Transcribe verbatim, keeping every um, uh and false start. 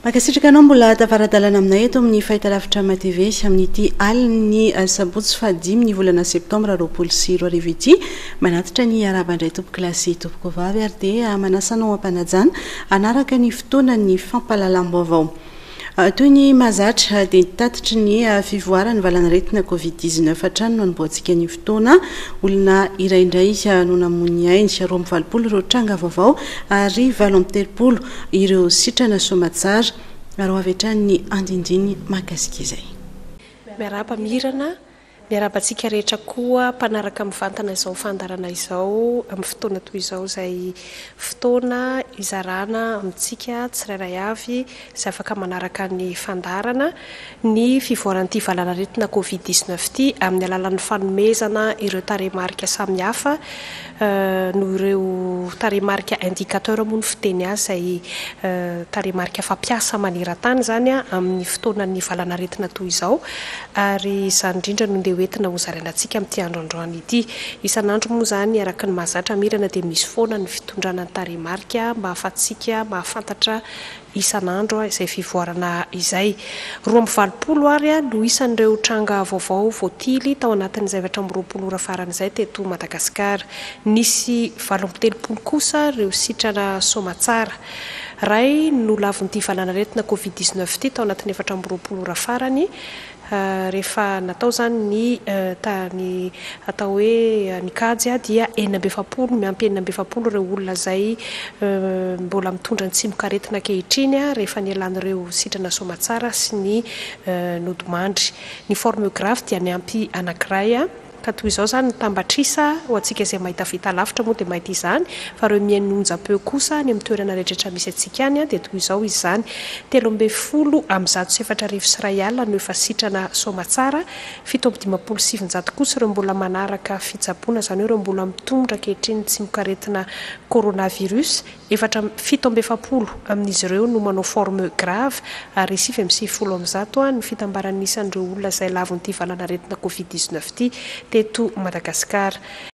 Makasitraka anao mbola tavaradalana aminay eto amin'ny fahitalavitra T V amin'ity aliny sabotsy fahadimy ny volana septambra roapolo sy roa arivo ity manatitra ny arabandray tompoko lasy tompoko vavy ary dia manasanao ampanajana anaraka ny fotoanan'ny fampahalalam-baovao. Toy ny mahazatra dia tatitry ny fivoarany valanaretina covid dix-neuf hatrany no anomboantsika ny fotoana olona iraindray no namony ainy roa amby valopolo ireo tranga vaovao ary valo amby telopolo ireo sitrana somatsara ary ho avy hatrany ny andindiny mahakasika izay. Miarapa-mirana miarapantsika rehetra koa mpanaraka mivantana izao fandarana izao amin'ny fotoana toy izao izay fotoana izarana amintsika tsirairay avy izay afaka manaraka ny fandarana ny fivoaran'ity valanaretina covid dix-neuf ity amin'ny alalan'ny fanomezana ireo tarehimarika samihafa no ireo tarehimarika indicateur moa ny fiteny azy izay tarehimarika fampiasa maneran-tany zany amin'ny fotoanan'ny valanaretina toy izao ary izany indrindra no ndeha hoentina hozarainantsika amin'ity androandroany ity. Isan'andro moa zany araka ny mahazatra mirana dia misy foana ny fitondrana ny tarehimarika mba ahafahantsika mahafantatra isan'andro izay fivoarana izay. Roa amby valopolo ary no isan'ireo tranga vaovao voatily tao anatin'izay efatra amby roapolo ora farany izay teto Madagasikara. Nisy valo amby telopolo kosa ireo sitrana somatsara. Ray no lavon'ity valanaretina covid dix-neuf ity tao anatin'ny efatra amby roapolo ora farany. Uh, rehefa natao zany ny uh, tany atao hoe ny kajy dia enina amby efapolo miampy enina amby efapolo ireo olona zay uh, mbola mitondra ny tsimokaretina kehitriny rehefa nielan'ireo sitrana somatsara sy ny uh, nodimandry. Ny forme grave dia miampy anankiray ka toy izao zany tambatrisa ho antsika izay mahita vita lavitra moa dia mahita izany fa ireo mihainonja-peo kosa ny amin'ny toerana rehetrarehetra misy antsika any dia toy izao izy zany telo amby folo amby zato sy efatra arivo sy iray alina no efa sitrana somatsara fito amby dimampolo sy sivinjato kosa ireo mbola manaraka fitsaboana izany hoe ireo mbola mitondra kehitriny tsimokaretina coronavirus efatra fito amby efapolo amin'izy ireo no manao forme grave ary sivy amby sivifolo amby zato ny fitambaran'isan'ireo olona izay lavon'ity valanaretina covid dix-neuf ity teto Madagasikara.